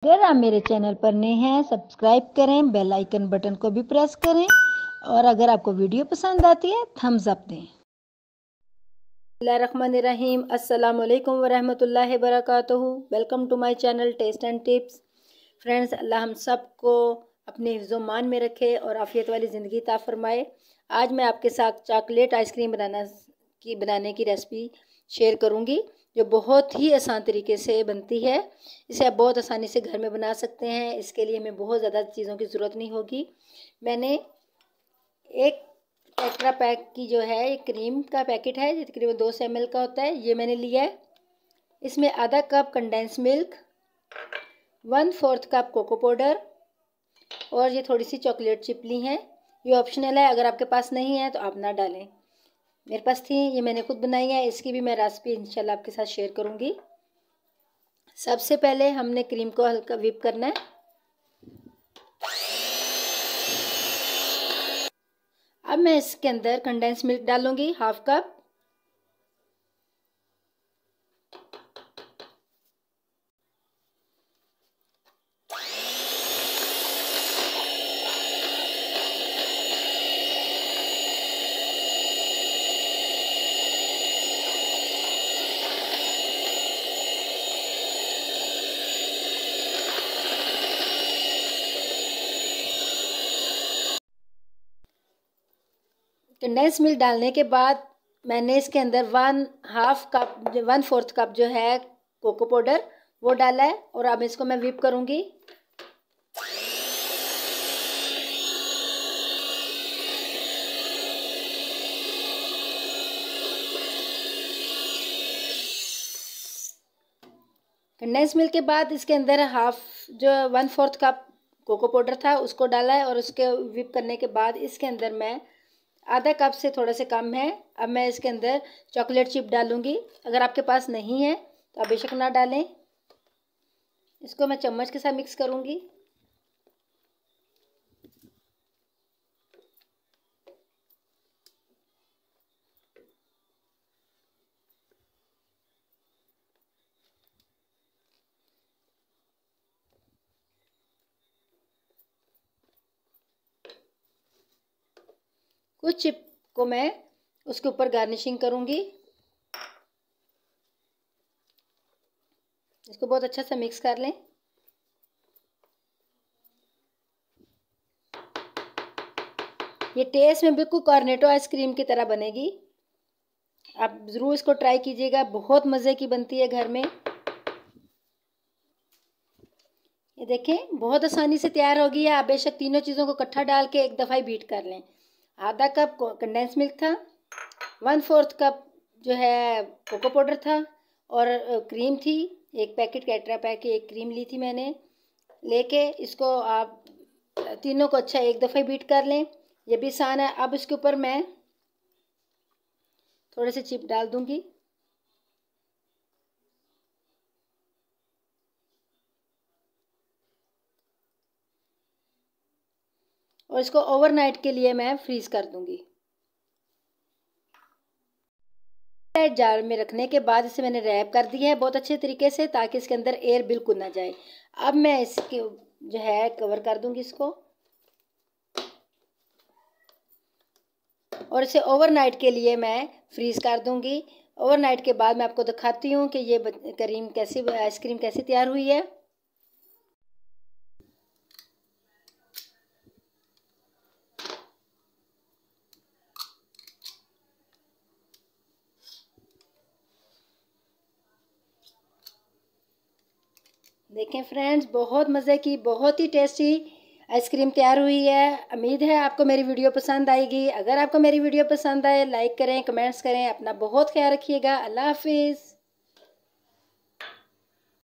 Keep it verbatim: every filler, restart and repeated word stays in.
अगर आप मेरे चैनल पर नए हैं सब्सक्राइब करें, बेल आइकन बटन को भी प्रेस करें और अगर आपको वीडियो पसंद आती है थम्स अप दें। बिस्मिल्लाहिर्रहमानिर्रहीम, अस्सलाम वालेकुम वरहमतुल्लाहि वबरकातुहू। Welcome to my channel taste and tips. Friends, अल्लाह हम सब को अपने हिफ्ज़-ओ-मान में रखे और आफियत वाली ज़िंदगी अता फरमाए। आज मैं आपके साथ चॉकलेट आइसक्रीम बनाना की बनाने की रेसिपी शेयर करूंगी, जो बहुत ही आसान तरीके से बनती है। इसे आप बहुत आसानी से घर में बना सकते हैं। इसके लिए हमें बहुत ज़्यादा चीज़ों की ज़रूरत नहीं होगी। मैंने एक टेट्रा पैक की जो है एक क्रीम का पैकेट है, जो तकरीबन दो सौ एम एल का होता है, ये मैंने लिया है। इसमें आधा cup condense milk, one fourth cup cocoa powder और ये थोड़ी सी चॉकलेट चिप ली हैं। ये ऑप्शनल है, अगर आपके पास नहीं है तो आप ना डालें। मेरे पास थी, ये मैंने खुद बनाई है। इसकी भी मैं रेसिपी इंशाल्लाह आपके साथ शेयर करूंगी। सबसे पहले हमने क्रीम को हल्का व्हिप करना है। अब मैं इसके अंदर कंडेंस मिल्क डालूंगी हाफ कप। कंडेंस मिल्क डालने के बाद मैंने इसके अंदर one half cup one fourth cup जो है कोको पाउडर वो डाला है और अब इसको मैं व्हिप करूंगी। कंडेंस मिल्क के बाद इसके अंदर हाफ जो one fourth cup cocoa powder था उसको डाला है और उसके व्हिप करने के बाद इसके अंदर मैं आधा कप से थोड़ा से कम है। अब मैं इसके अंदर चॉकलेट चिप डालूंगी। अगर आपके पास नहीं है तो आप बेशक ना डालें। इसको मैं चम्मच के साथ मिक्स करूंगी। कुछ चिप को मैं उसके ऊपर गार्निशिंग करूंगी। इसको बहुत अच्छा से मिक्स कर लें। ये टेस्ट में बिल्कुल कॉर्नेटो आइसक्रीम की तरह बनेगी। आप ज़रूर इसको ट्राई कीजिएगा, बहुत मज़े की बनती है घर में। ये देखें, बहुत आसानी से तैयार हो गई है। आप बेशक तीनों चीज़ों को इकट्ठा डाल के एक दफ़ा ही बीट कर लें। आधा कप कंडेंस मिल्क था, वन फोर्थ कप जो है कोको पाउडर था और क्रीम थी। एक पैकेट टेट्रा पैक की एक क्रीम ली थी मैंने। लेके इसको आप तीनों को अच्छा एक दफ़ा ही बीट कर लें। ये भी आसान है। अब इसके ऊपर मैं थोड़े से चिप डाल दूंगी। और इसको ओवरनाइट के लिए मैं फ्रीज कर दूंगी। जार में रखने के बाद इसे मैंने रैप कर दिया है बहुत अच्छे तरीके से, ताकि इसके अंदर एयर बिल्कुल ना जाए। अब मैं इसके जो है कवर कर दूंगी इसको और इसे ओवरनाइट के लिए मैं फ्रीज कर दूंगी। ओवरनाइट के बाद मैं आपको दिखाती हूँ कि ये क्रीम कैसी आइसक्रीम कैसी तैयार हुई है। देखें फ्रेंड्स, बहुत मज़े की बहुत ही टेस्टी आइसक्रीम तैयार हुई है। उम्मीद है आपको मेरी वीडियो पसंद आएगी। अगर आपको मेरी वीडियो पसंद आए लाइक करें, कमेंट्स करें। अपना बहुत ख्याल रखिएगा। अल्लाह हाफिज़।